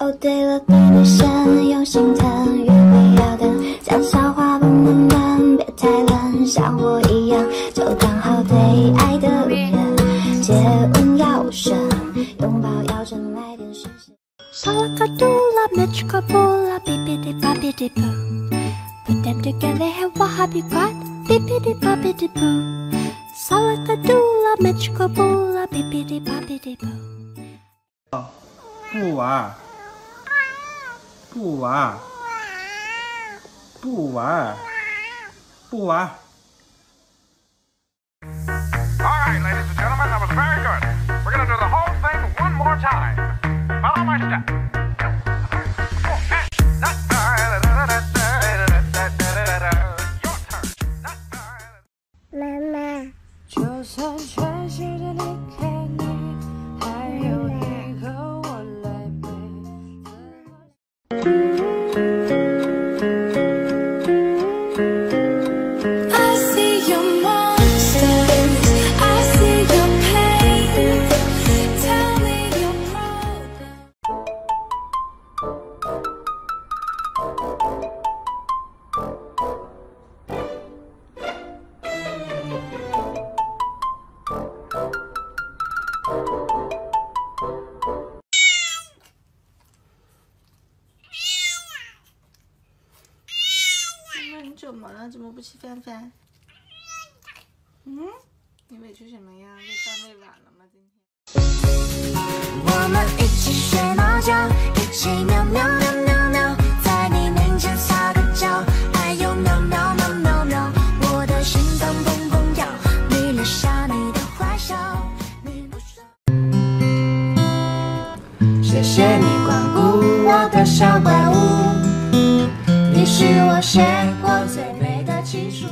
哦，对了，对对声用心疼，约会要等，讲笑话不能闷，别太冷，像我一样，就刚好对爱的路人。接吻要深，拥抱要真，来点神仙。Salakadoola, Mitchkaboola, bippity boppity boo. Put them together, hey, what have you got? Bippity boppity boo. Salakadoola, Mitchkaboola, bippity boppity boo. 不玩，不玩，不玩，不玩。 Alright, ladies and gentlemen, that was very good. We're gonna do the whole thing one more time. Follow my step. Your turn. 妈妈， 就算全世界离开你，还有你和我来陪。I see your monsters, I see your pain. Tell me your problem. 你怎么了？怎么不吃饭饭？你委屈什么呀？喂饭喂晚了吗？今天？ 我们一起睡猫觉，一起喵喵喵喵喵，在你面前撒个娇，还有喵喵喵喵喵，我的心脏砰砰跳，你留下你的坏笑，你不说。谢谢你光顾我的小怪物，你是我写过最美的情书。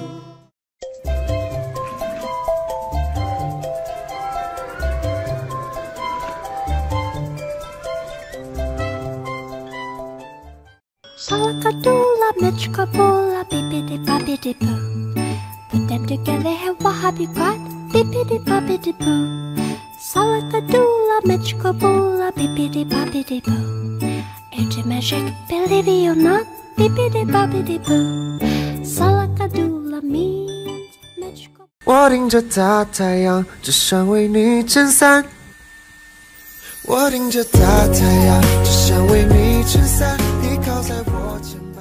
Salakadoola, Mitchkaboola, bippity boppity boo. Put them together, hey, what have you got? Bippity boppity boo. Salakadoola, Mitchkaboola, bippity boppity boo. It's magic, believe it or not, bippity boppity boo. Salakadoola means Mitchkaboola. 我盯着大太阳，只想为你撑伞。我盯着大太阳，只想为你撑伞，依靠在我肩膀。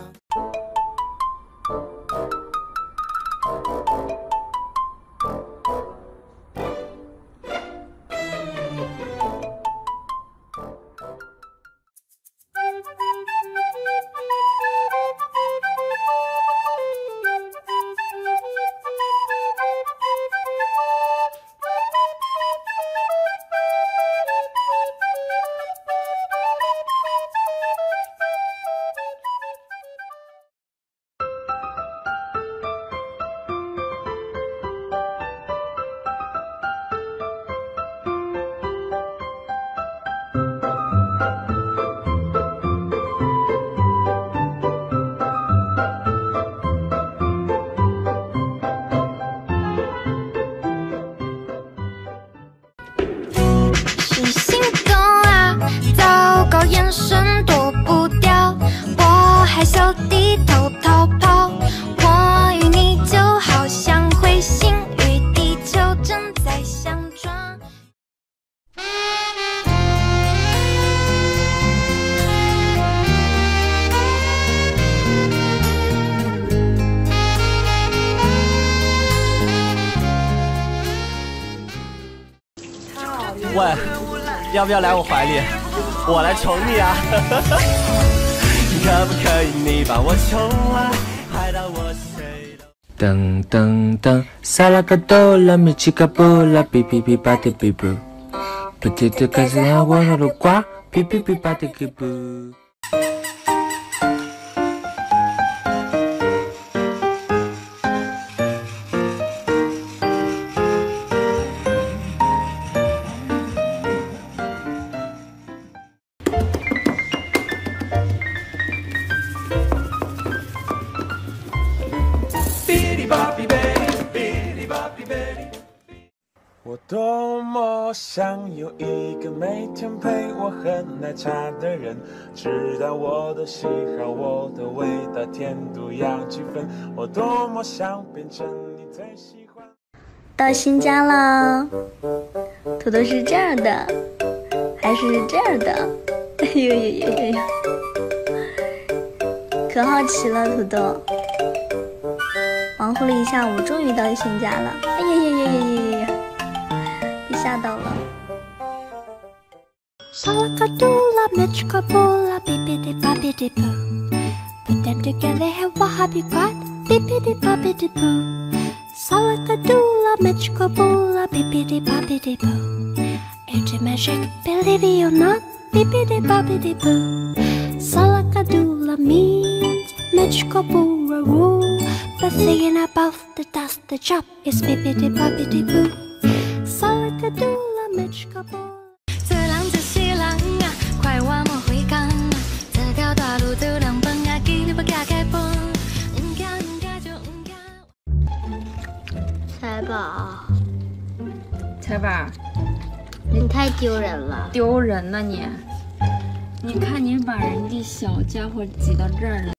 是心动啊！糟糕，眼神躲不掉，我害羞地偷逃跑。我与你就好像彗星与地球正在相撞。 喂，要不要来我怀里？我来宠你啊！可不可以你把我宠坏，坏到我睡都……噔噔噔，萨拉卡多拉米奇卡布拉，哔哔哔吧的哔布，不记得开始喊我的瓜，哔哔哔吧的哔布。 我多么想有一个每天陪我喝奶茶的人，知道我的喜好，我的味道，甜度要几分。我多么想变成你最喜欢。 到新家了，土豆是这样的，还是这样的？哎呦呦呦呦呦！可好奇了，土豆。忙活了一下午，终于到新家了。哎呀呀呀呀呀呀！被吓到了。 Salakadoola, mitchkaboola, bippity boppity boo. Put them together, hey, what have you got? Bippity boppity boo. Salakadoola, mitchkaboola, bippity boppity boo. It's a magic, believe it or not, bippity boppity boo. Salakadoola means mitchkaboola rule. But thinking about the dust, the job is bippity boppity boo. Salakadoola, mitchkaboola. 这人这是人啊，快我莫回港啊！这条大路走两奔啊，记得不加开崩。 财宝， 财宝， 你太丢人了。 丢人呢你！你看你把人家小家伙挤到这儿了。